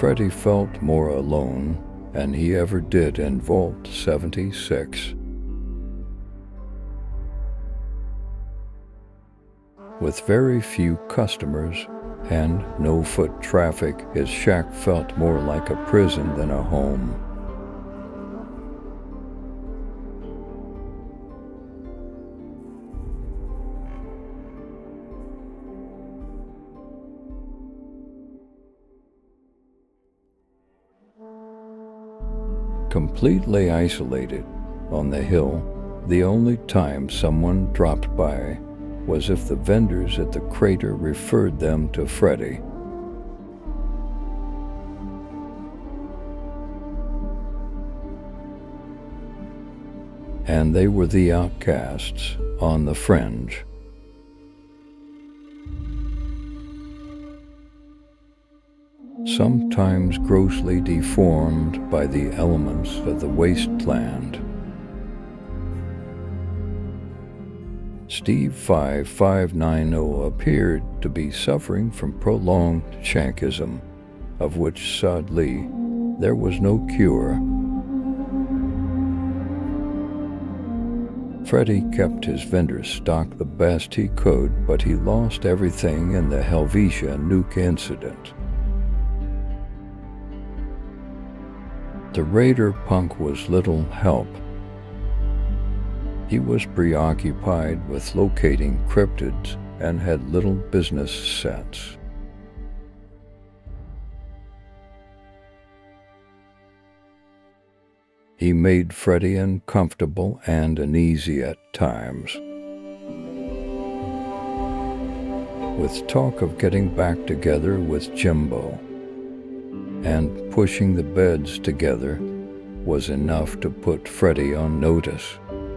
Freddie felt more alone than he ever did in Vault 76. With very few customers and no foot traffic, his shack felt more like a prison than a home. Completely isolated on the hill, the only time someone dropped by was if the vendors at the crater referred them to Freddie. And they were the outcasts on the fringe. Sometimes grossly deformed by the elements of the wasteland. Steve 5590 appeared to be suffering from prolonged shankism, of which sadly there was no cure. Freddie kept his vendor stock the best he could, but he lost everything in the Helvetia nuke incident. The Raider punk was little help. He was preoccupied with locating cryptids and had little business sense. He made Freddie uncomfortable and uneasy at times. With talk of getting back together with Jimbo, and pushing the beds together was enough to put Freddie on notice.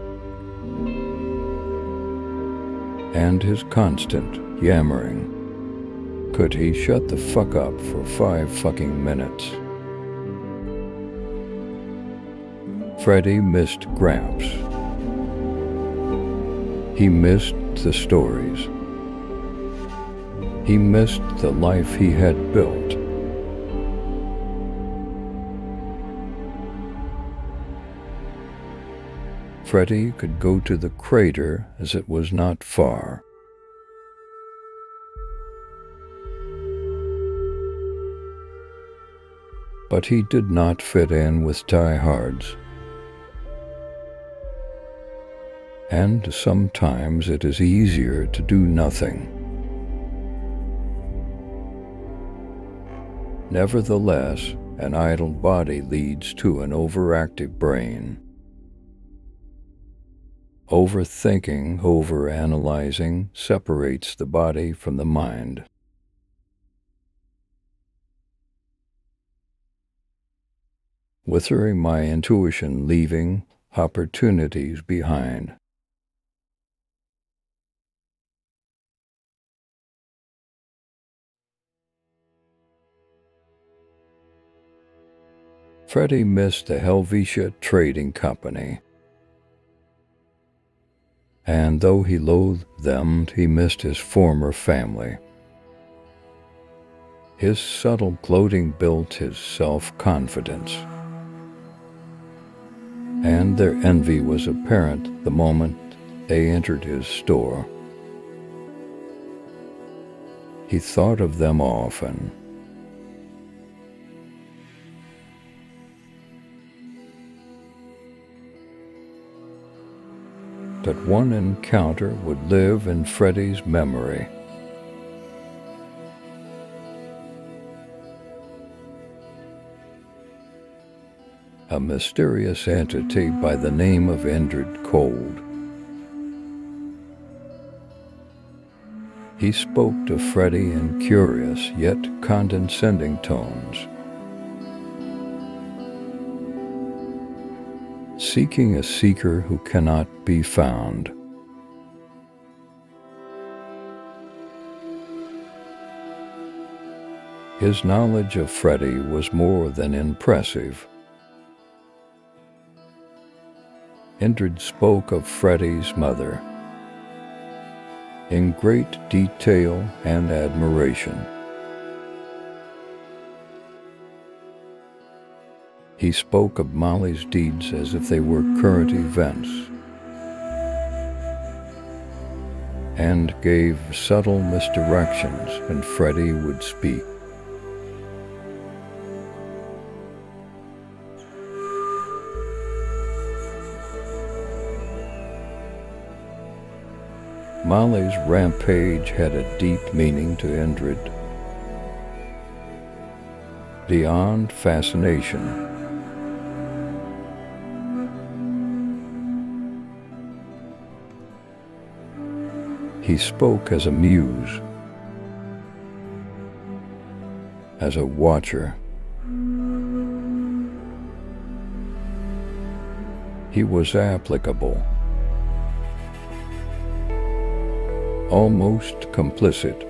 And his constant yammering. Could he shut the fuck up for 5 fucking minutes? Freddie missed Gramps. He missed the stories. He missed the life he had built. Freddie could go to the crater as it was not far. But he did not fit in with diehards. And sometimes it is easier to do nothing. Nevertheless, an idle body leads to an overactive brain. Overthinking, overanalyzing separates the body from the mind. Withering my intuition, leaving opportunities behind. Freddie missed the Helvetia Trading Company. And though he loathed them, he missed his former family. His subtle gloating built his self-confidence. And their envy was apparent the moment they entered his store. He thought of them often. That one encounter would live in Freddie's memory. A mysterious entity by the name of Indrid Cold. He spoke to Freddie in curious yet condescending tones. Seeking a seeker who cannot be found. His knowledge of Freddie was more than impressive. Indrid spoke of Freddie's mother in great detail and admiration. He spoke of Molly's deeds as if they were current events, and gave subtle misdirections when Freddie would speak. Molly's rampage had a deep meaning to Indrid. Beyond fascination, he spoke as a muse, as a watcher. He was applicable, almost complicit.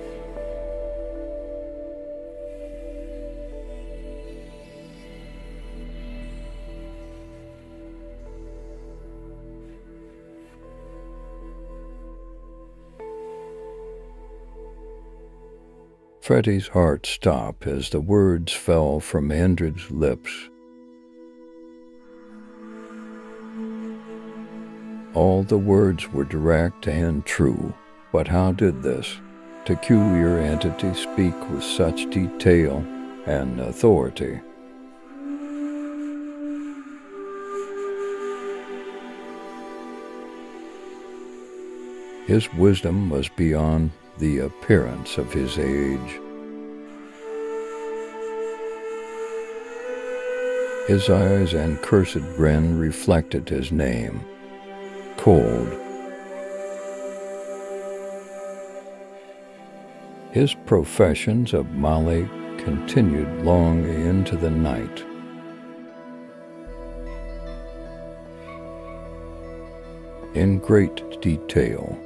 Freddie's heart stopped as the words fell from Indrid's lips. All the words were direct and true, but how did this peculiar entity speak with such detail and authority? His wisdom was beyond the appearance of his age. His eyes and cursed grin reflected his name, cold. His professions of Molly continued long into the night. In great detail.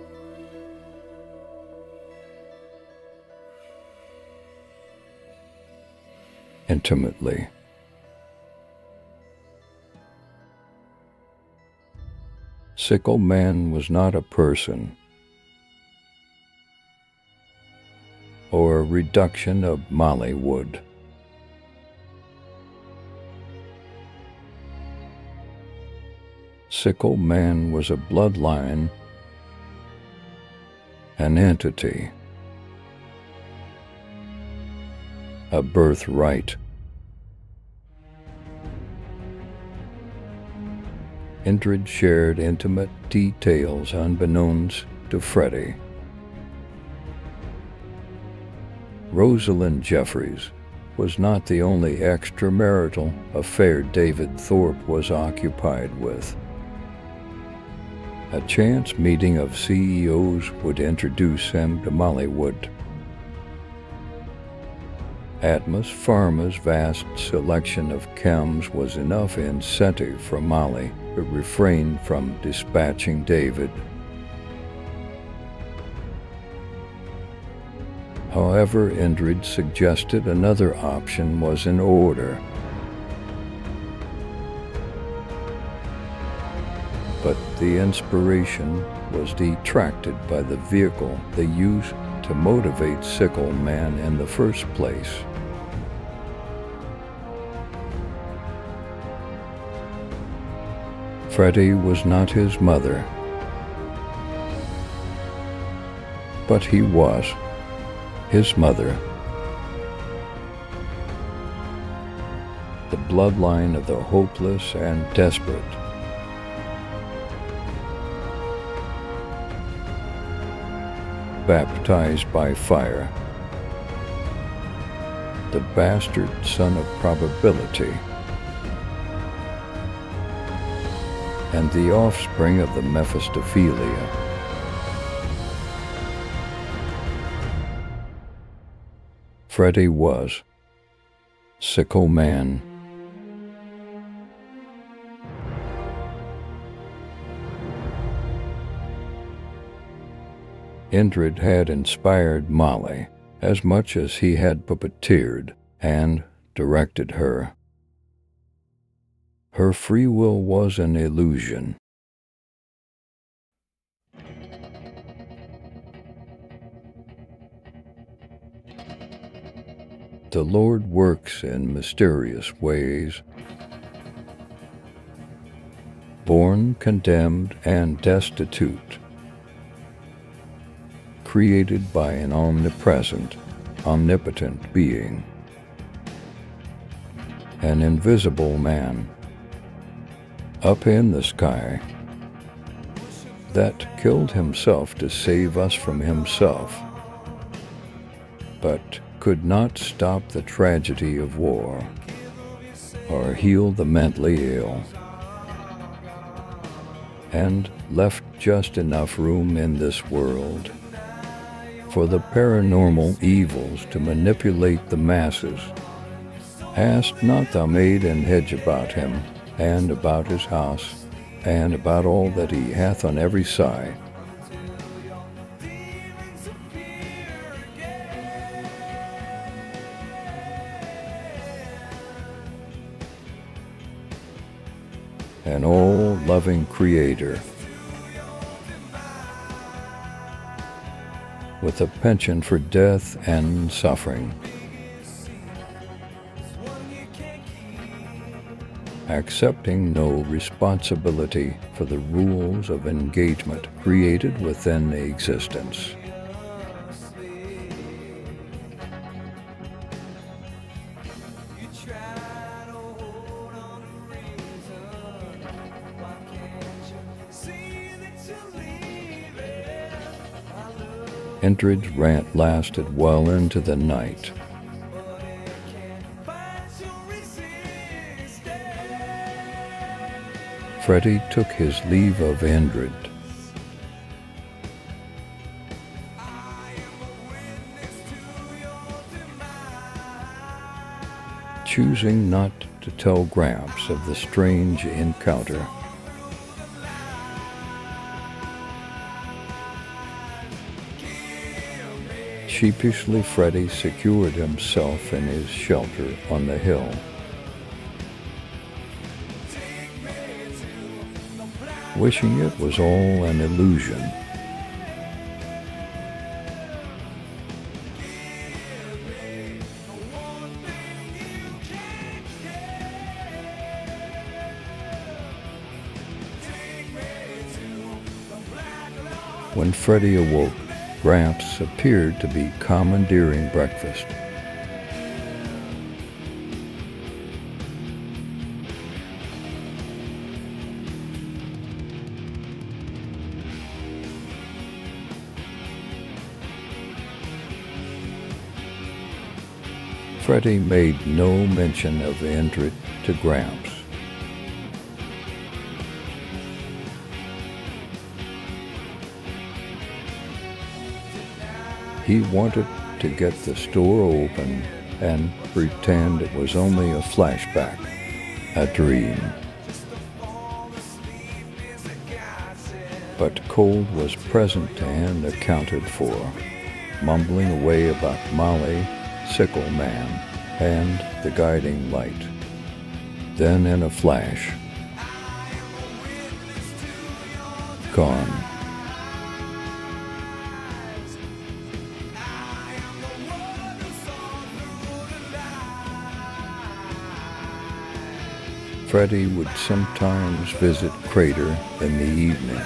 Intimately. Sickle Man was not a person or a reduction of Mollywood. Sickle Man was a bloodline, an entity, a birthright. Indrid shared intimate details unbeknownst to Freddie. Rosalind Jeffries was not the only extramarital affair David Thorpe was occupied with. A chance meeting of CEOs would introduce him to Mollywood. Atmos Pharma's vast selection of chems was enough incentive for Molly to refrain from dispatching David. However, Indrid suggested another option was in order. But the inspiration was detracted by the vehicle they used to motivate Sickle Man in the first place. Freddie was not his mother, but he was his mother. The bloodline of the hopeless and desperate. Baptized by fire. The bastard son of probability. And the offspring of the Mephistophelia. Freddie was Sickle Man. Indrid had inspired Molly as much as he had puppeteered and directed her. Her free will was an illusion. The Lord works in mysterious ways. born condemned and destitute, created by an omnipresent, omnipotent being, an invisible man up in the sky that killed himself to save us from himself, but could not stop the tragedy of war or heal the mentally ill, and left just enough room in this world for the paranormal evils to manipulate the masses. Hast not thou made an hedge about him, and about his house, and about all that he hath on every side? An all-loving Creator with a penchant for death and suffering, accepting no responsibility for the rules of engagement created within existence. Entrid's rant lasted well into the night. Freddy took his leave of Indrid. Choosing not to tell Gramps of the strange encounter. Sheepishly, Freddy secured himself in his shelter on the hill. Wishing it was all an illusion. When Freddy awoke, Gramps appeared to be commandeering breakfast. Freddy made no mention of Indrid to Gramps. He wanted to get the store open and pretend it was only a flashback, a dream. But Cold was present and accounted for, mumbling away about Molly, Sickle Man, and the guiding light. Then in a flash, gone. Freddy would sometimes visit Crater in the evening.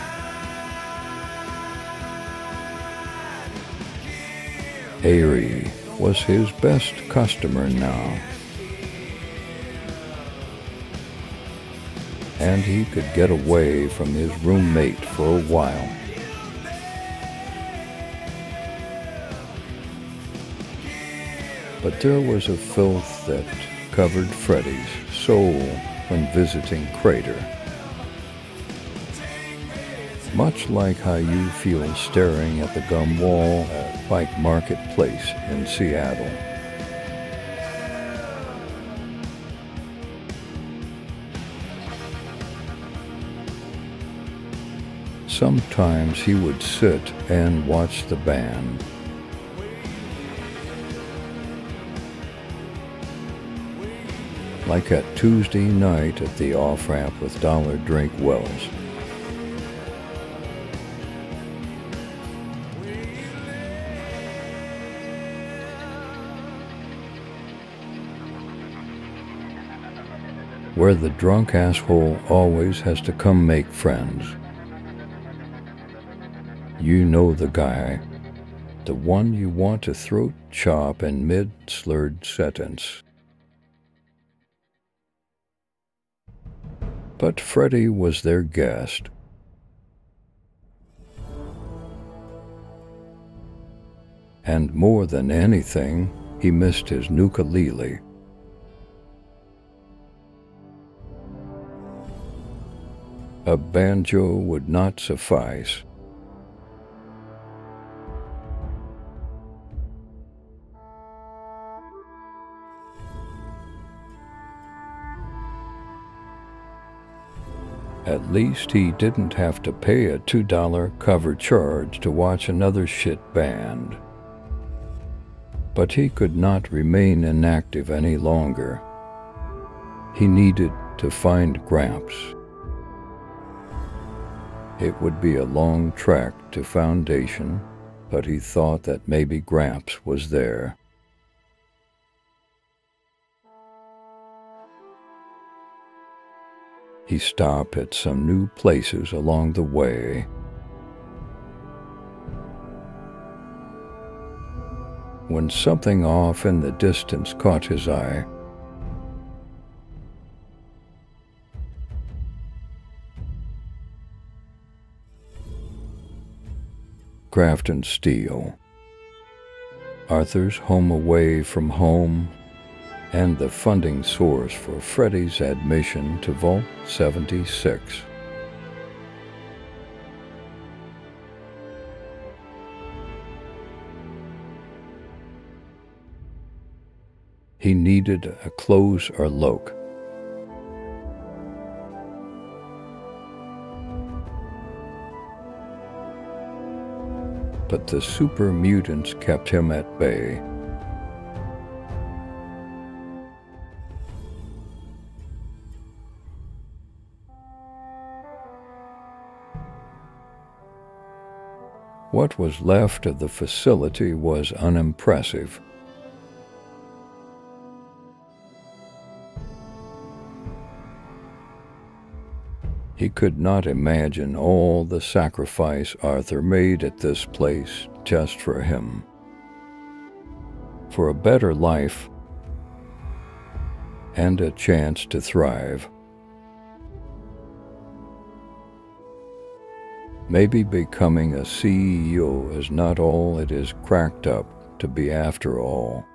Ari was his best customer now, and he could get away from his roommate for a while. But there was a filth that covered Freddy's soul when visiting Crater. Much like how you feel staring at the gum wall at Pike Marketplace in Seattle. Sometimes he would sit and watch the band. Like that Tuesday night at the off-ramp with Dollar Drink Wells. where the drunk asshole always has to come make friends. You know the guy, the one you want to throat chop in mid-slurred sentence. But Freddy was their guest. And more than anything, he missed his ukulele. A banjo would not suffice. At least he didn't have to pay a $2 cover charge to watch another shit band. But he could not remain inactive any longer. He needed to find Gramps. It would be a long trek to Foundation, but he thought that maybe Gramps was there. He stopped at some new places along the way. When something off in the distance caught his eye. Grafton Steel, Arthur's home away from home, and the funding source for Freddy's admission to Vault 76. He needed a closer look. But the super mutants kept him at bay. What was left of the facility was unimpressive. He could not imagine all the sacrifice Arthur made at this place just for him. For a better life and a chance to thrive. Maybe becoming a CEO is not all it is cracked up to be after all.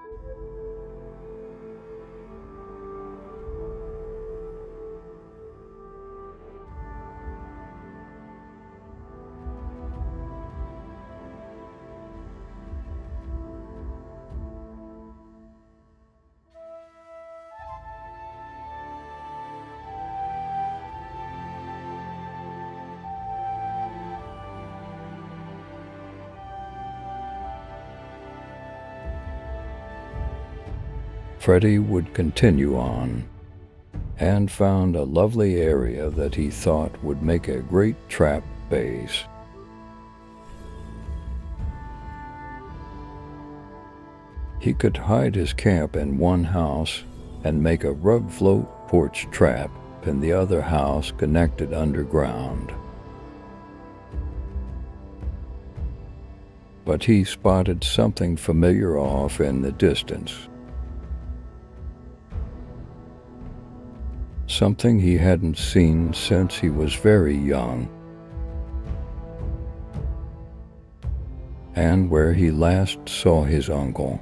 Freddy would continue on, and found a lovely area that he thought would make a great trap base. He could hide his camp in one house and make a rug float porch trap in the other house connected underground. But he spotted something familiar off in the distance. Something he hadn't seen since he was very young, and where he last saw his uncle,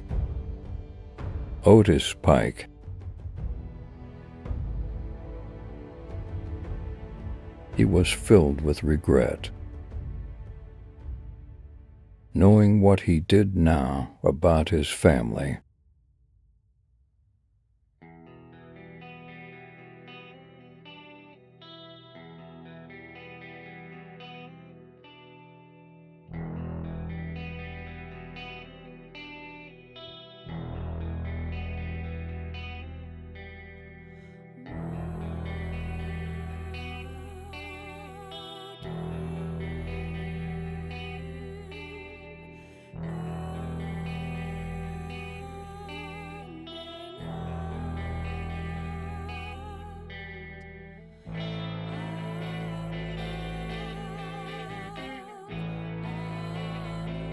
Otis Pike. He was filled with regret, knowing what he did now about his family.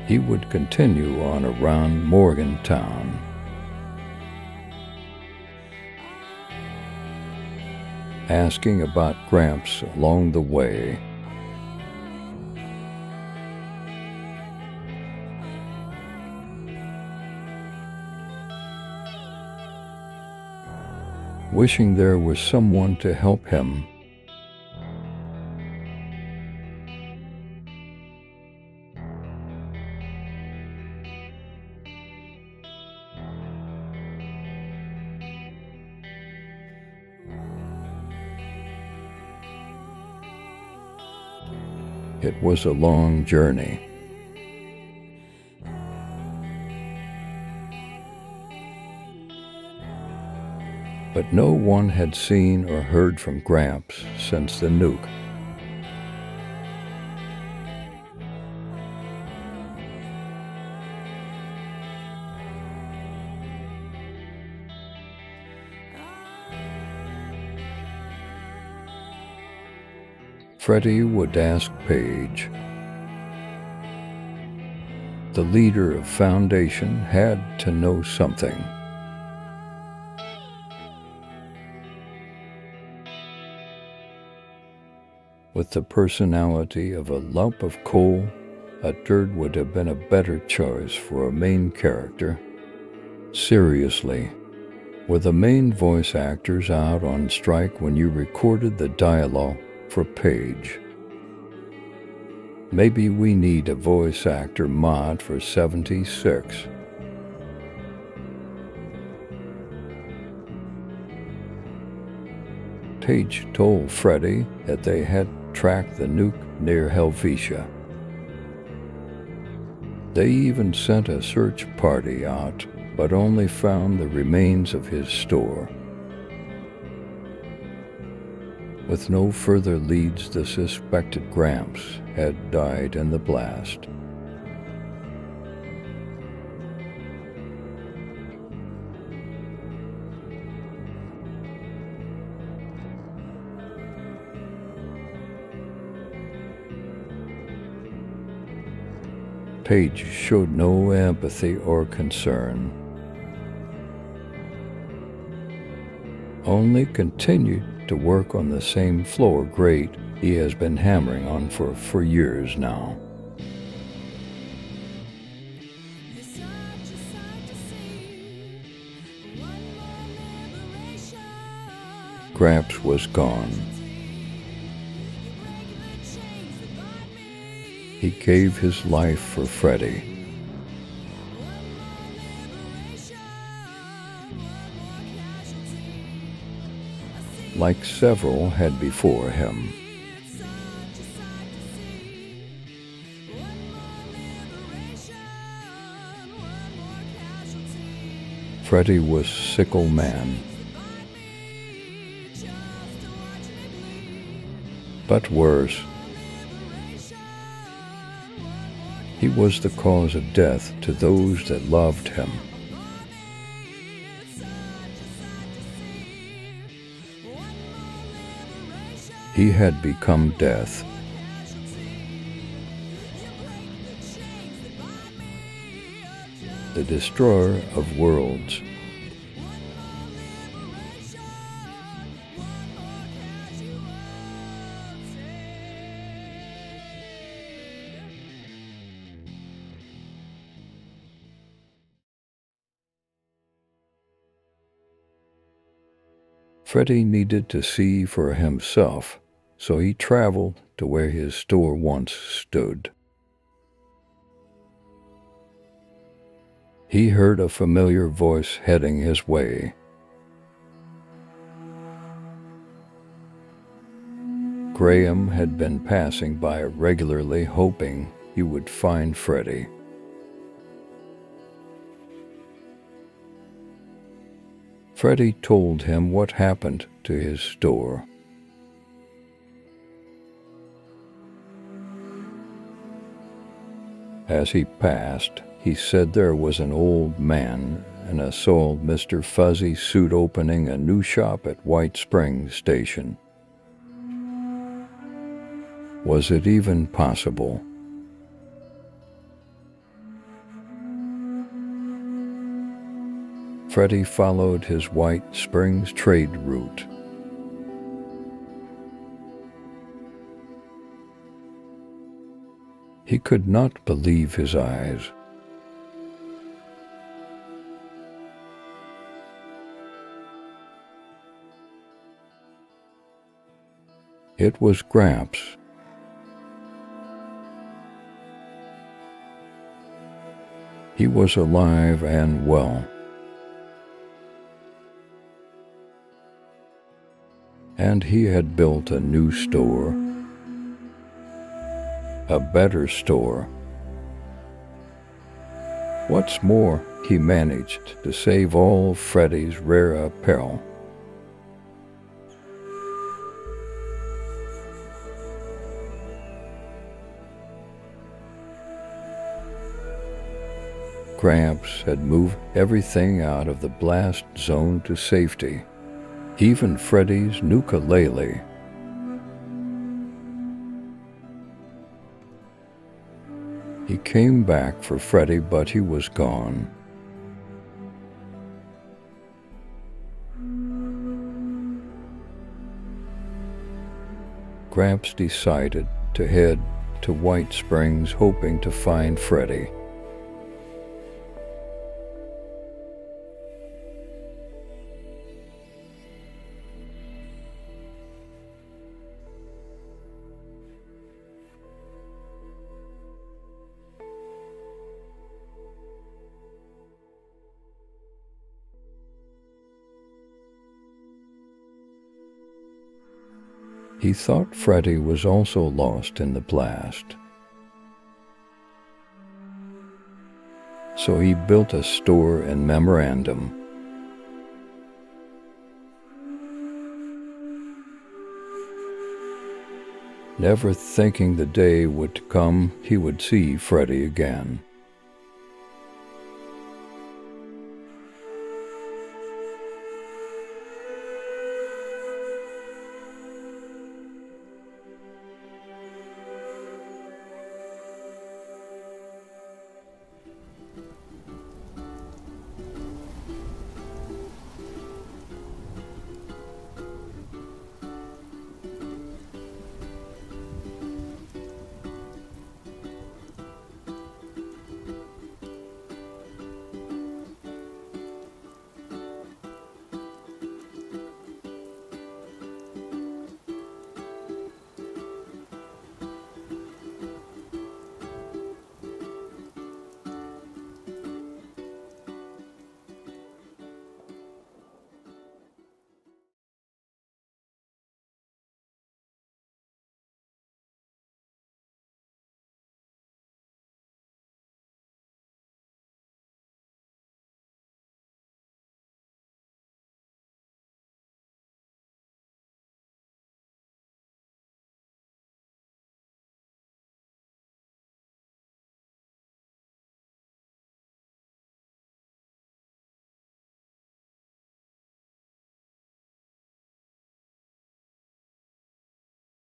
He would continue on around Morgantown, asking about Gramps along the way. Wishing there was someone to help him. It was a long journey. But no one had seen or heard from Gramps since the nuke. Freddie would ask Paige. The leader of Foundation had to know something. With the personality of a lump of coal, a turd would have been a better choice for a main character. Seriously, were the main voice actors out on strike when you recorded the dialogue for Paige? Maybe we need a voice actor mod for 76. Paige told Freddie that they had tracked the nuke near Helvetia. They even sent a search party out, but only found the remains of his store. With no further leads, the suspected Gramps had died in the blast. Paige showed no empathy or concern, only continued to work on the same floor grate he has been hammering on for years now. Gramps was gone. He gave his life for Freddie. Like several had before him. Freddie was sickle man. But worse, he was the cause of death to those that loved him. He had become death. The destroyer of worlds. Freddie needed to see for himself, so he traveled to where his store once stood. He heard a familiar voice heading his way. Graham had been passing by regularly, hoping he would find Freddie. Freddie told him what happened to his store. As he passed, he said there was an old man in a soiled Mr. Fuzzy suit opening a new shop at White Springs Station. Was it even possible? Freddie followed his White Springs trade route. He could not believe his eyes. It was Gramps. He was alive and well. And he had built a new store, a better store. What's more, he managed to save all Freddie's rare apparel. Gramps had moved everything out of the blast zone to safety, even Freddie's ukulele. He came back for Freddie, but he was gone. Gramps decided to head to White Springs, hoping to find Freddie. He thought Freddie was also lost in the blast. So he built a store in memorandum. Never thinking the day would come he would see Freddie again.